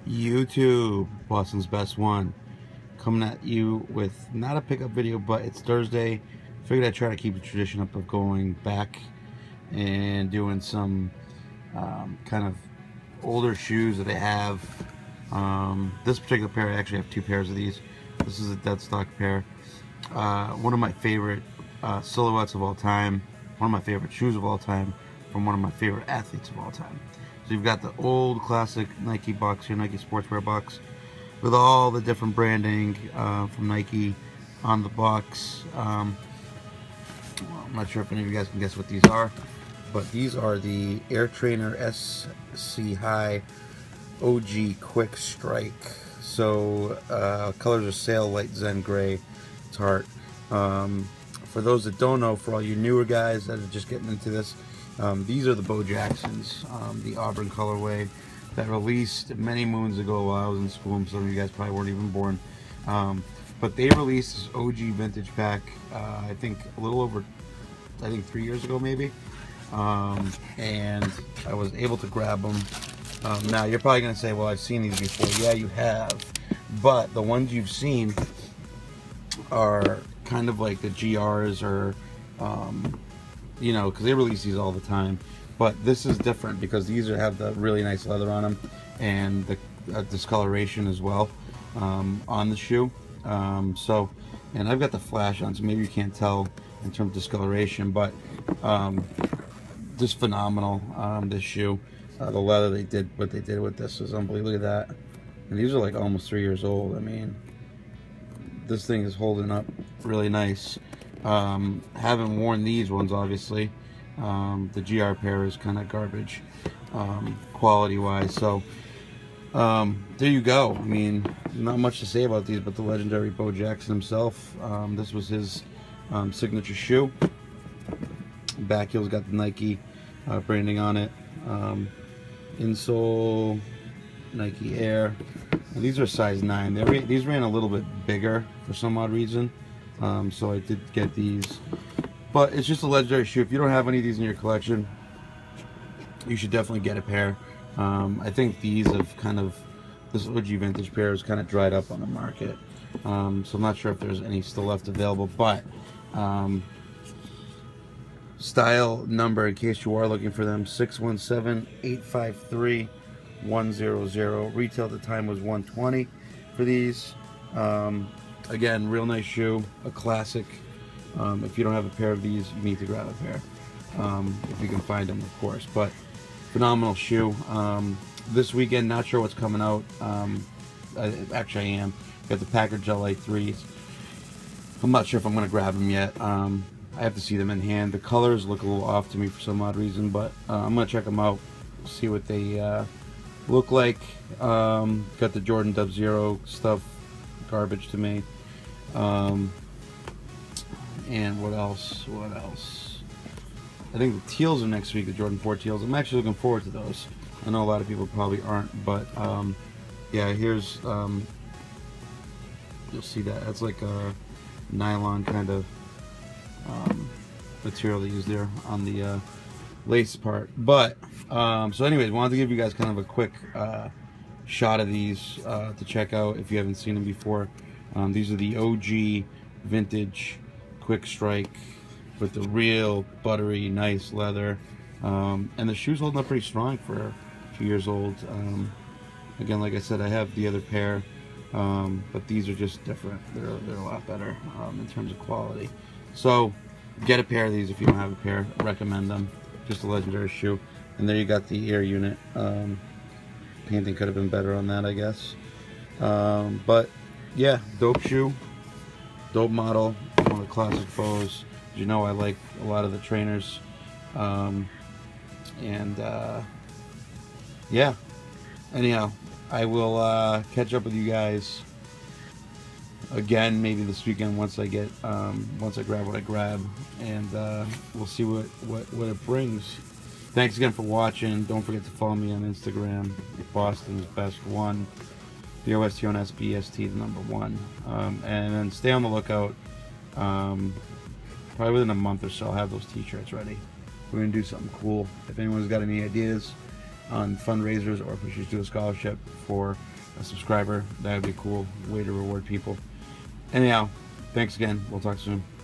YouTube, Boston's best one, coming at you with not a pickup video, but it's Thursday. Figured I'd try to keep the tradition up of going back and doing some kind of older shoes that I have. This particular pair, I actually have two pairs of these. This is a dead stock pair. One of my favorite silhouettes of all time, one of my favorite shoes of all time, from one of my favorite athletes of all time. So you've got the old classic Nike box here, Nike sportswear box, with all the different branding from Nike on the box. I'm not sure if any of you guys can guess what these are, but these are the Air Trainer SC High OG Quick Strike. So colors are sail, light zen gray, tart. For those that don't know, for all you newer guys that are just getting into this, these are the Bo Jacksons, the Auburn colorway that released many moons ago while I was in school, and some of you guys probably weren't even born. But they released this OG vintage pack, I think a little over, 3 years ago maybe. And I was able to grab them. Now you're probably going to say, well, I've seen these before. Yeah, you have. But the ones you've seen are kind of like the GRs or, you know, because they release these all the time. But this is different because these have the really nice leather on them and the discoloration as well on the shoe. And I've got the flash on, so maybe you can't tell in terms of discoloration, but just phenomenal. This shoe, the leather what they did with this is unbelievable. Look at that. And these are like almost 3 years old. I mean, this thing is holding up really nice. Haven't worn these ones, obviously. The GR pair is kind of garbage quality wise, so there you go. I mean, not much to say about these, but the legendary Bo Jackson himself, this was his signature shoe. Back heel's got the Nike branding on it. Insole Nike Air. And these are size 9. These ran a little bit bigger for some odd reason, so I did get these. But it's just a legendary shoe. If you don't have any of these in your collection, you should definitely get a pair. I think these have kind of, this OG vintage pair is kind of dried up on the market. So I'm not sure if there's any still left available, but style number in case you are looking for them, 617-853-100. Retail at the time was $120 for these. Again, real nice shoe, a classic. If you don't have a pair of these, you need to grab a pair, if you can find them, of course. But phenomenal shoe. This weekend, not sure what's coming out. Actually, I am. Got the Packer Gel Light 3s. I'm not sure if I'm going to grab them yet. I have to see them in hand. The colors look a little off to me for some odd reason, but I'm going to check them out, see what they look like. Got the Jordan Dub Zero stuff, garbage to me. And what else? I think the teals are next week, the Jordan 4 teals. I'm actually looking forward to those. I know a lot of people probably aren't, but yeah, here's, you'll see that. That's like a nylon kind of material they use there on the lace part. But, so anyways, wanted to give you guys kind of a quick shot of these to check out if you haven't seen them before. These are the OG vintage Quick Strike with the real buttery nice leather, and the shoe's holding up pretty strong for a few years old. Again, like I said, I have the other pair, but these are just different. They're a lot better in terms of quality. So get a pair of these if you don't have a pair. Recommend them. Just a legendary shoe. And there you got the air unit. Painting could have been better on that, I guess. But yeah, dope shoe, dope model. One of the classic Bows. As you know, I like a lot of the trainers. Yeah. Anyhow, I will catch up with you guys again maybe this weekend once I get once I grab what I grab, and we'll see what it brings. Thanks again for watching. Don't forget to follow me on Instagram, Boston's Best One, BOSTONSBST, the number 1, and then stay on the lookout. Probably within a month or so I'll have those t-shirts ready. We're gonna do something cool. If anyone's got any ideas on fundraisers or if we should do a scholarship for a subscriber. That would be a cool way to reward people. Anyhow, thanks again. We'll talk soon.